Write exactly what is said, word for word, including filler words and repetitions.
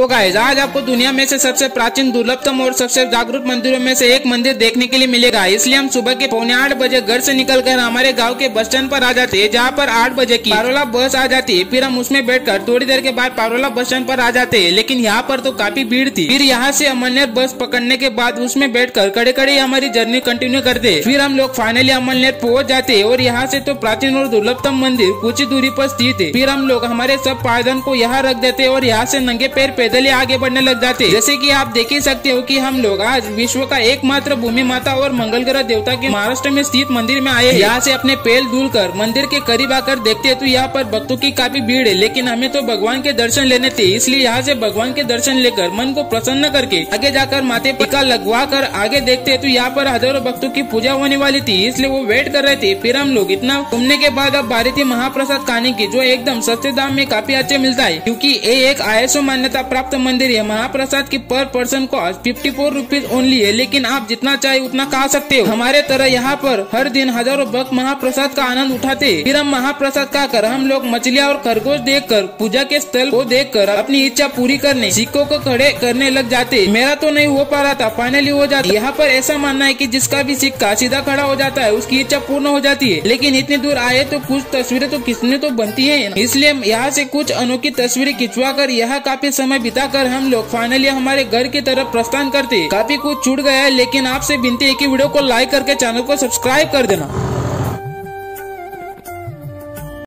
तो गाइस आज आपको दुनिया में से सबसे प्राचीन, दुर्लभतम और सबसे जागरूक मंदिरों में से एक मंदिर देखने के लिए मिलेगा। इसलिए हम सुबह के पौने आठ बजे घर से निकलकर हमारे गांव के बस स्टैंड पर आ जाते हैं, जहां पर आठ बजे की पारोला बस आ जाती है। फिर हम उसमें बैठकर थोड़ी देर के बाद पारोला बस स्टैंड पर आ जाते हैं, लेकिन यहाँ पर तो काफी भीड़ थी। फिर यहाँ से अमलनेर बस पकड़ने के बाद उसमें बैठकर खड़े खड़े हमारी जर्नी कंटिन्यू करते। फिर हम लोग फाइनली अमलनेर पहुंच जाते और यहाँ से तो प्राचीन और दुर्लभतम मंदिर कुछ ही दूरी पर स्थित है। फिर हम लोग हमारे सब पायदान को यहाँ रख देते और यहाँ से नंगे पैर पैदल ही आगे बढ़ने लग जाते। जैसे कि आप देख ही सकते हो कि हम लोग आज विश्व का एकमात्र भूमि माता और मंगल ग्रह देवता के महाराष्ट्र में स्थित मंदिर में आए। यहाँ से अपने पैर धुलकर मंदिर के करीब आकर देखते हैं तो यहाँ पर भक्तों की काफी भीड़ है, लेकिन हमें तो भगवान के दर्शन लेने थे। इसलिए यहाँ से भगवान के दर्शन लेकर मन को प्रसन्न करके आगे जाकर माथे टीका लगवा कर आगे देखते तो यहाँ पर हजारों भक्तों की पूजा होने वाली थी, इसलिए वो वेट कर रहे थे। फिर हम लोग इतना घूमने के बाद अब बारी थी महाप्रसाद खाने की, जो एकदम सस्ते दाम में काफी अच्छे मिलता है, क्योंकि ये एक आई एस ओ मान्यता प्राप्त मंदिर है। महाप्रसाद की per person cost fifty four rupees only है, लेकिन आप जितना चाहे उतना खा सकते हो। हमारे तरह यहाँ पर हर दिन हजारों भक्त महाप्रसाद का आनंद उठाते। फिर हम महाप्रसाद खाकर हम लोग मछलियाँ और खरगोश देखकर पूजा के स्थल को देखकर अपनी इच्छा पूरी करने सिक्कों को खड़े करने लग जाते। मेरा तो नहीं हो पा रहा था, फाइनली हो जाता। यहाँ पर ऐसा मानना है कि जिसका भी सिक्का सीधा खड़ा हो जाता है उसकी इच्छा पूर्ण हो जाती है। लेकिन इतनी दूर आए तो कुछ तस्वीरें तो किसने तो बनती है, इसलिए यहाँ से कुछ अनोखी तस्वीरें खिंचवा कर यहाँ काफी समय बिताकर हम लोग फाइनली हमारे घर की तरफ प्रस्थान करते। काफी कुछ छूट गया है, लेकिन आपसे विनती है कि वीडियो को लाइक करके चैनल को सब्सक्राइब कर देना।